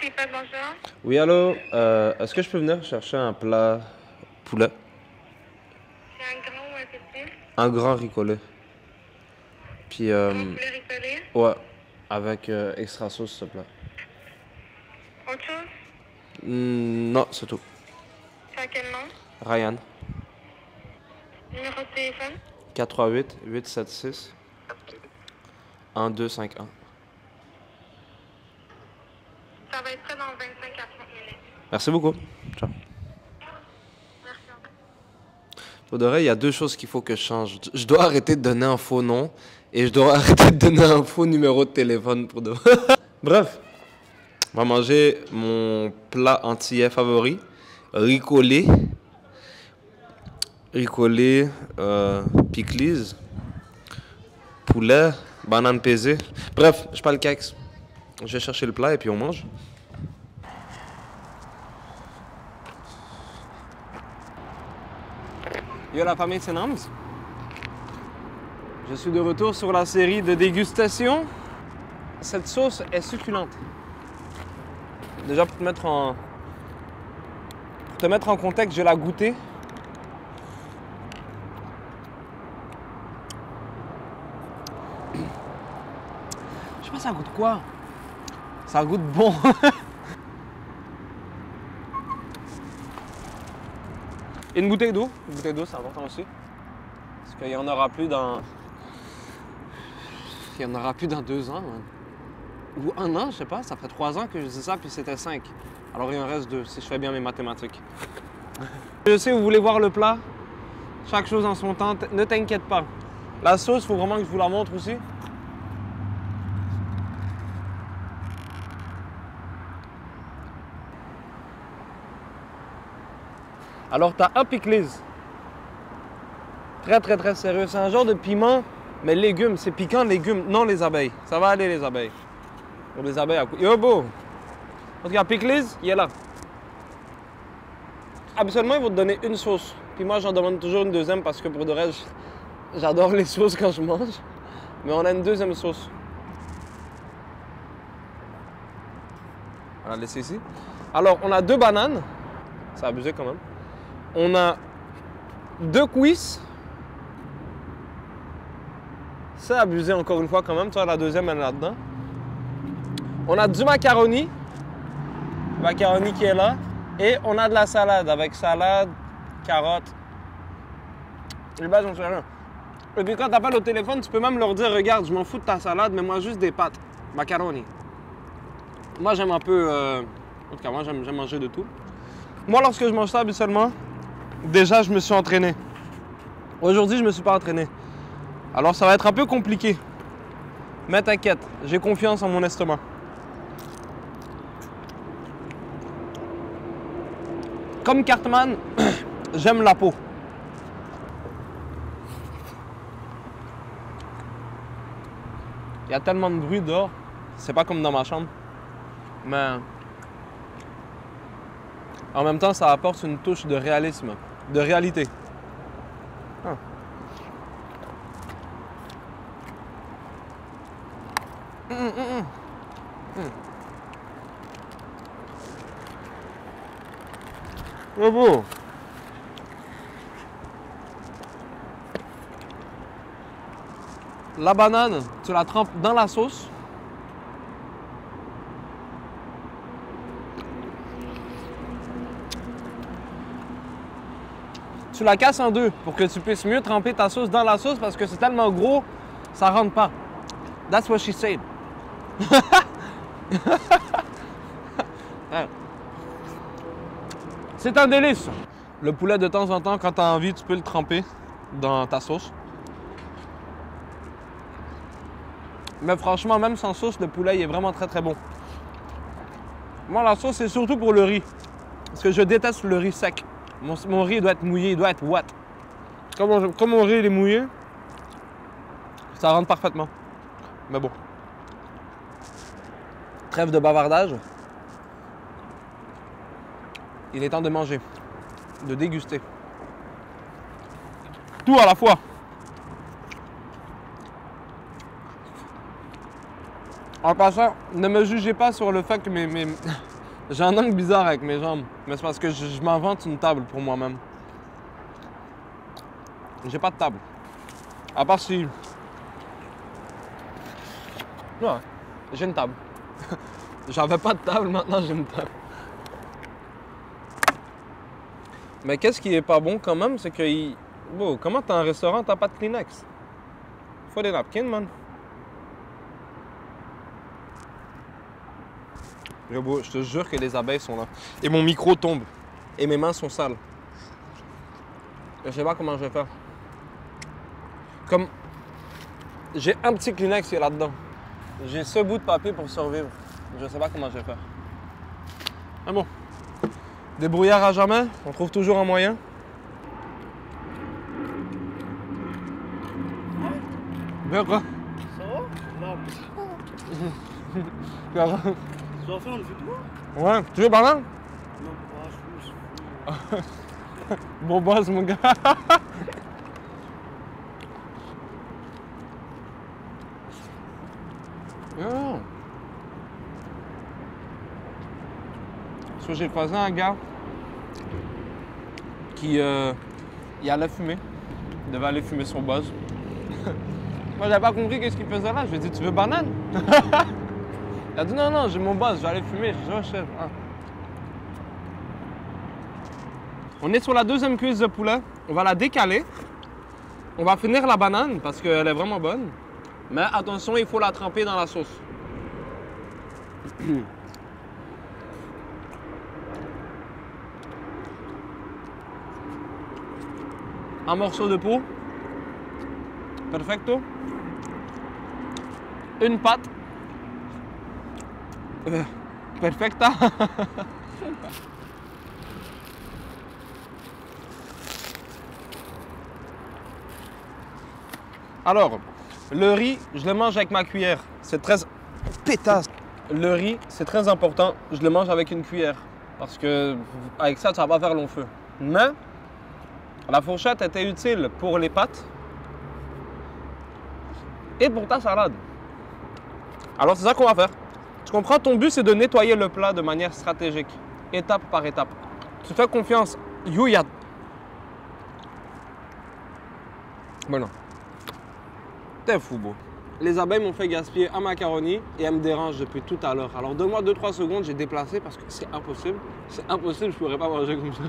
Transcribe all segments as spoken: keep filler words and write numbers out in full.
Ripoll, bonjour. Oui, allô? Euh, Est-ce que je peux venir chercher un plat poulet? C'est un grand ou un petit? Un grand ricolé. Puis, Un euh, poulet ricolé. ouais, avec euh, extra sauce, s'il te plaît. Autre chose? Hmm, non, c'est tout. C'est à quel nom? Ryan. Numéro de téléphone? quatre trois huit, huit sept six, un deux cinq un. Ça va être prêt dans vingt-cinq à trente minutes. Merci beaucoup. Ciao. Merci. Pour de vrai, il y a deux choses qu'il faut que je change. Je dois arrêter de donner un faux nom et je dois arrêter de donner un faux numéro de téléphone pour de Bref, on va manger mon plat antillais favori, ricolé. Ricolé, euh, pickles, poulet, banane pesée. Bref, je parle le kex. Je vais chercher le plat et puis on mange. Yo la famille Senams. Je suis de retour sur la série de dégustation. Cette sauce est succulente. Déjà pour te mettre en, pour te mettre en contexte, je vais la goûter. Je sais pas ça goûte quoi. Ça goûte bon. Une bouteille d'eau. Une bouteille d'eau, c'est important aussi. Parce qu'il y en aura plus dans... Il y en aura plus dans deux ans. Man. Ou un an, je sais pas. Ça fait trois ans que je dis ça, puis c'était cinq. Alors il en reste deux, si je fais bien mes mathématiques. Je sais, vous voulez voir le plat. Chaque chose en son temps. Ne t'inquiète pas. La sauce, il faut vraiment que je vous la montre aussi. Alors, tu as un pickles. Très, très, très sérieux. C'est un genre de piment, mais légumes. C'est piquant, légumes, non les abeilles. Ça va aller, les abeilles. Pour les abeilles à coup. Yo, beau! Parce qu'il y a pickles, il est là. Habituellement, ils vont te donner une sauce. Puis moi, j'en demande toujours une deuxième parce que pour de reste, j'adore les sauces quand je mange. Mais on a une deuxième sauce. On va la laisser ici. Alors, on a deux bananes. C'est abusé quand même. On a deux cuisses. C'est abusé encore une fois quand même. Tu vois, la deuxième, elle est là-dedans. On a du macaroni. Macaroni qui est là. Et on a de la salade avec salade, carottes. Les bases, on se fait rien. Et puis quand tu appelles au téléphone, tu peux même leur dire, regarde, je m'en fous de ta salade, mais moi juste des pâtes. Macaroni. Moi, j'aime un peu... Euh... En tout cas, moi, j'aime manger de tout. Moi, lorsque je mange ça habituellement, déjà, je me suis entraîné. Aujourd'hui, je ne me suis pas entraîné. Alors, ça va être un peu compliqué. Mais t'inquiète, j'ai confiance en mon estomac. Comme Cartman, j'aime la peau. Il y a tellement de bruit dehors. C'est pas comme dans ma chambre. Mais... en même temps, ça apporte une touche de réalisme, de réalité. Ah. Mmh, mmh, mmh. Mmh. Oh beau. La banane, tu la trempes dans la sauce. Tu la casses en deux pour que tu puisses mieux tremper ta sauce dans la sauce parce que c'est tellement gros, ça rentre pas. That's what she said. C'est un délice. Le poulet, de temps en temps, quand tu as envie, tu peux le tremper dans ta sauce. Mais franchement, même sans sauce, le poulet il est vraiment très très bon. Moi, la sauce, c'est surtout pour le riz. Parce que je déteste le riz sec. Mon, mon riz doit être mouillé, il doit être wet. Comme mon, comme mon riz il est mouillé, ça rentre parfaitement. Mais bon. Trêve de bavardage. Il est temps de manger, de déguster. Tout à la fois. En passant, ne me jugez pas sur le fait que mes, mes, J'ai un angle bizarre avec mes jambes, mais c'est parce que je, je m'invente une table pour moi-même. J'ai pas de table. À part si... Ouais, j'ai une table. J'avais pas de table, maintenant j'ai une table. Mais qu'est-ce qui est pas bon quand même, c'est que... Il... Bon, comment t'as un restaurant, t'as pas de Kleenex? Faut des napkins, man. Yo, bro, je te jure que les abeilles sont là. Et mon micro tombe. Et mes mains sont sales. Je sais pas comment je vais faire. Comme... J'ai un petit Kleenex qui est là-dedans. J'ai ce bout de papier pour survivre. Je sais pas comment je vais faire. Mais bon. Débrouillard à jamais. On trouve toujours un moyen. Ben quoi? Ça va? Non, Ça va? tu vas faire une vidéo? Ouais. Tu veux parler? Non, pas, je suis. Bon boss, mon gars. Oh. Parce que j'ai croisé un gars qui euh, il allait fumer. Il devait aller fumer son buzz. Moi, j'avais pas compris qu'est-ce qu'il faisait là. Je lui ai dit, tu veux banane? Il a dit, non, non, j'ai mon buzz, je vais aller fumer. Je dis, oh, chef. Ah. On est sur la deuxième cuisse de poulet. On va la décaler. On va finir la banane parce qu'elle est vraiment bonne. Mais attention, il faut la tremper dans la sauce. Un morceau de peau. Perfecto. Une pâte. Euh, perfecta. Alors, le riz, je le mange avec ma cuillère. C'est très... Pétasse! Le riz, c'est très important. Je le mange avec une cuillère. Parce que avec ça, ça va pas faire long feu. Mais, la fourchette était utile pour les pâtes et pour ta salade. Alors, c'est ça qu'on va faire. Tu comprends? Ton but, c'est de nettoyer le plat de manière stratégique. Étape par étape. Tu fais confiance. You, ya... Bon, non. T'es fou, beau. Les abeilles m'ont fait gaspiller un macaroni et elles me dérangent depuis tout à l'heure. Alors donne-moi deux trois secondes, j'ai déplacé parce que c'est impossible. C'est impossible, je pourrais pas manger comme ça.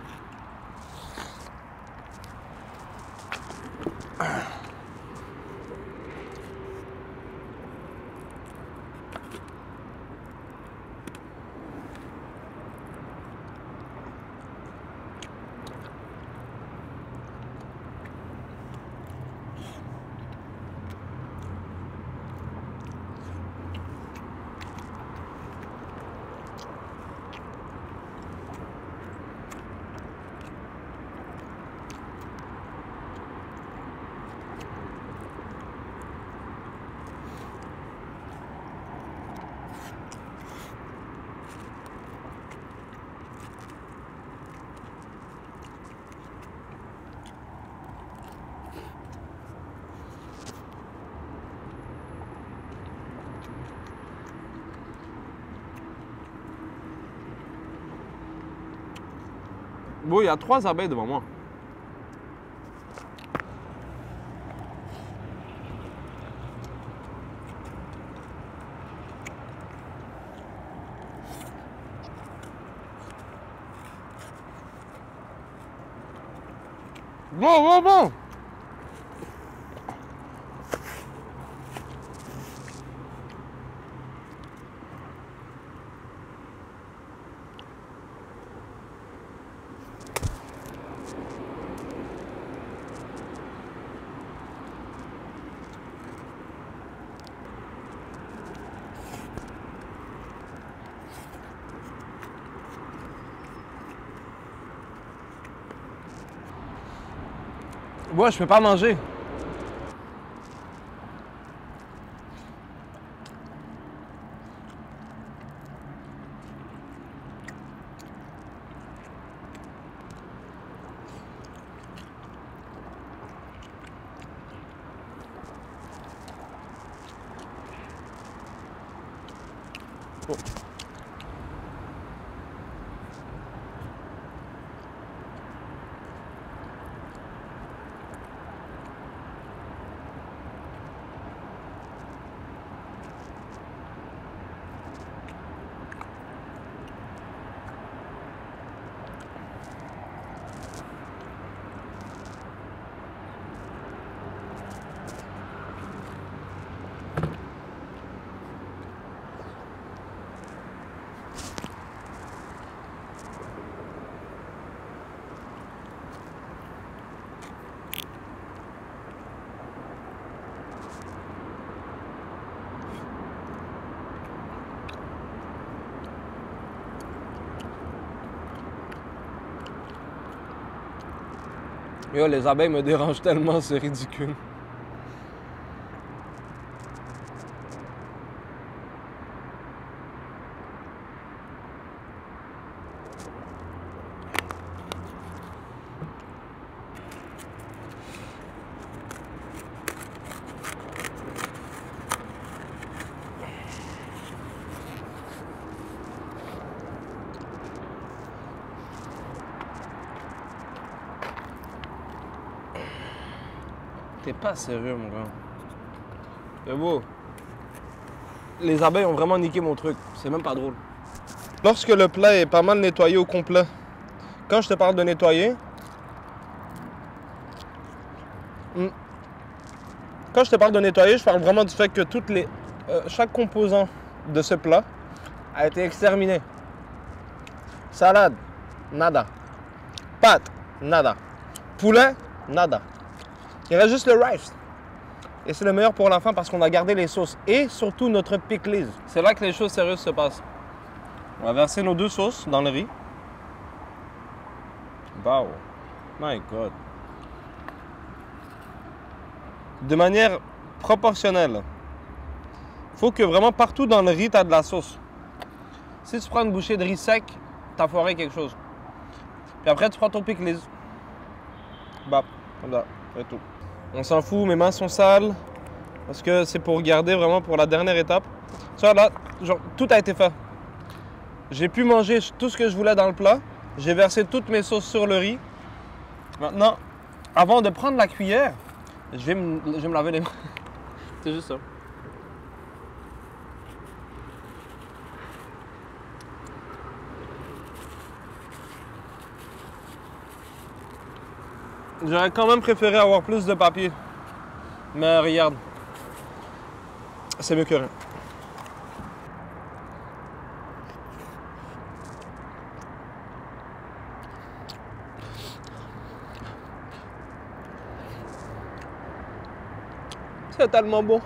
Bon, il y a trois abeilles devant moi. Bon, bon, bon! Moi, je peux pas manger. Yo, les abeilles me dérangent tellement, c'est ridicule. T'es pas sérieux, mon gars. C'est beau. Les abeilles ont vraiment niqué mon truc. C'est même pas drôle. Lorsque le plat est pas mal nettoyé au complet, quand je te parle de nettoyer, quand je te parle de nettoyer, je parle vraiment du fait que toutes les, euh, chaque composant de ce plat a été exterminé. Salade, nada. Pâtes, nada. Poulet, nada. Il reste juste le rice. Et c'est le meilleur pour la fin parce qu'on a gardé les sauces. Et surtout notre pickles. C'est là que les choses sérieuses se passent. On va verser nos deux sauces dans le riz. Wow. My God. De manière proportionnelle. Il faut que vraiment partout dans le riz, tu as de la sauce. Si tu prends une bouchée de riz sec, tu as foiré quelque chose. Puis après, tu prends ton pickles. Bah, comme ça. C'est tout. On s'en fout, mes mains sont sales. Parce que c'est pour garder vraiment pour la dernière étape. Tu vois là, genre, tout a été fait. J'ai pu manger tout ce que je voulais dans le plat. J'ai versé toutes mes sauces sur le riz. Maintenant, avant de prendre la cuillère, je vais me, je vais me laver les mains. C'est juste ça. J'aurais quand même préféré avoir plus de papier. Mais regarde, c'est mieux que rien. C'est tellement bon.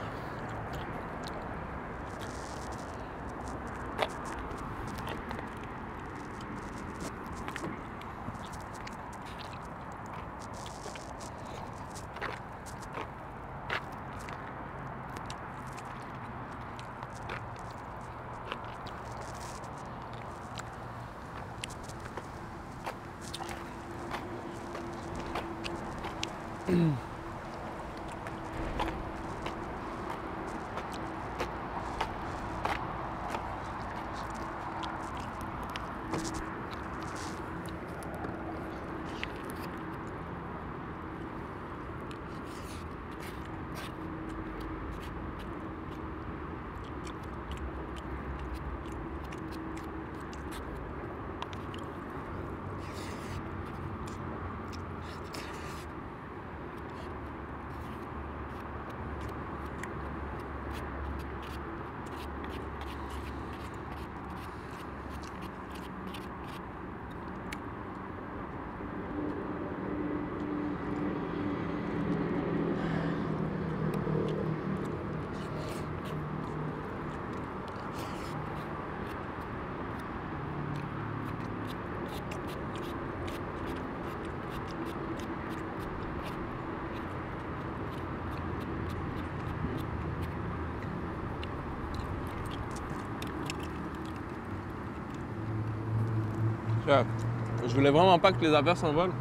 Je voulais vraiment pas que les affaires s'envolent.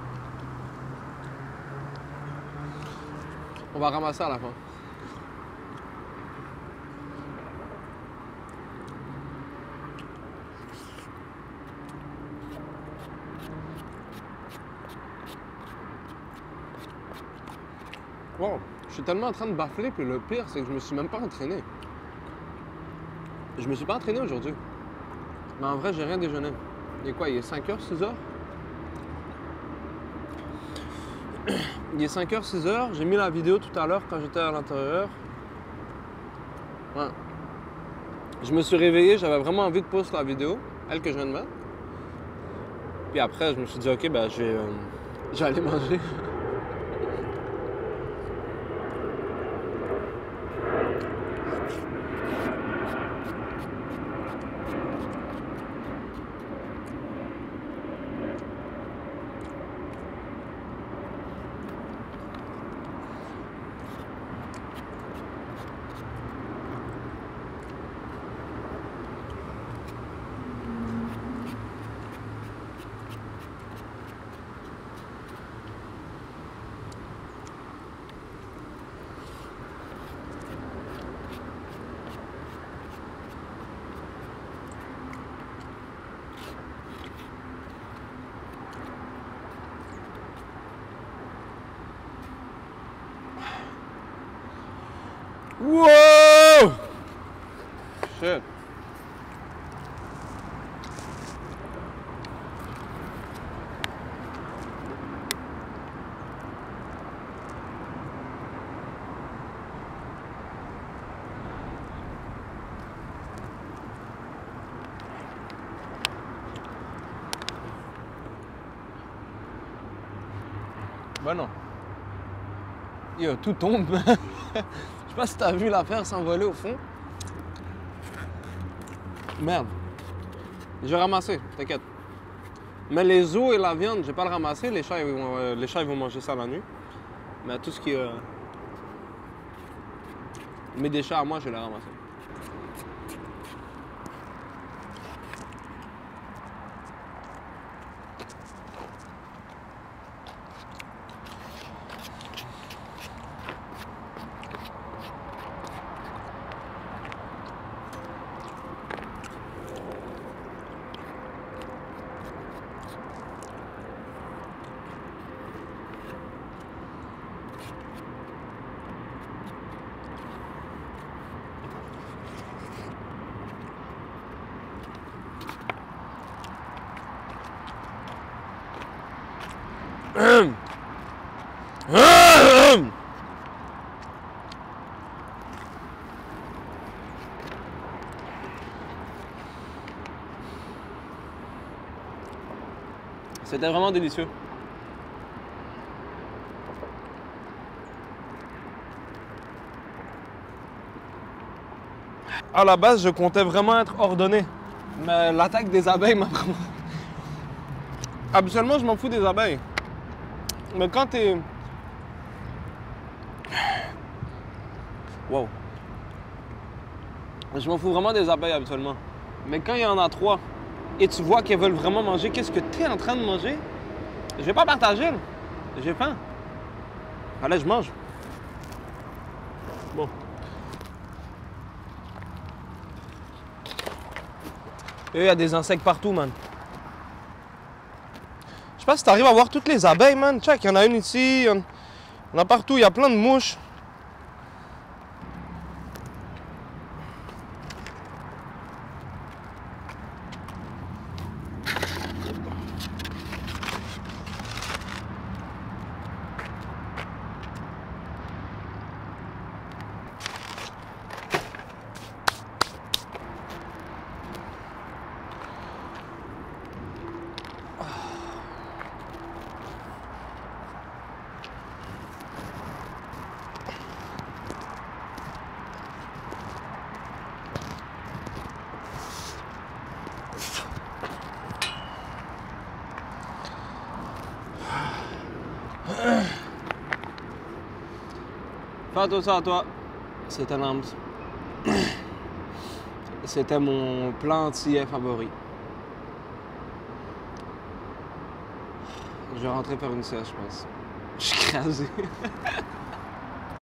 On va ramasser à la fin. Wow, je suis tellement en train de bafler que le pire, c'est que je me suis même pas entraîné. Je me suis pas entraîné aujourd'hui. Mais en vrai, j'ai rien déjeuné. Il est quoi? Il est cinq heures, six heures? Il est cinq heures, six heures. J'ai mis la vidéo tout à l'heure quand j'étais à l'intérieur. Ouais. Je me suis réveillé, j'avais vraiment envie de poster la vidéo, elle que je viens de mettre. Puis après, je me suis dit, ok, ben, je vais, euh, je vais aller manger. Wow! Shit. Ben non. Yo, tout tombe. Je sais pas si t'as vu l'affaire s'envoler au fond. Merde. Je vais ramasser, t'inquiète. Mais les os et la viande, je vais pas le ramasser. Les chats, ils vont, euh, les chats, ils vont manger ça la nuit. Mais tout ce qui est... Euh... mes déchets à moi, je vais les ramasser. C'était vraiment délicieux. À la base, je comptais vraiment être ordonné. Mais l'attaque des abeilles m'a vraiment... Habituellement, je m'en fous des abeilles. Mais quand t'es... Wow. Je m'en fous vraiment des abeilles habituellement. Mais quand il y en a trois, et tu vois qu'elles veulent vraiment manger, qu'est-ce que tu es en train de manger? Je vais pas partager, là. J'ai faim. Allez, je mange. Bon. Et il y a des insectes partout, man. Je sais pas si tu arrives à voir toutes les abeilles, man. Check, il y en a une ici, il y en a partout, il y a plein de mouches. Fais attention à toi. C'était l'âme. C'était mon plat entier favori. Je vais rentrer faire une sieste, je pense. Je suis crasé.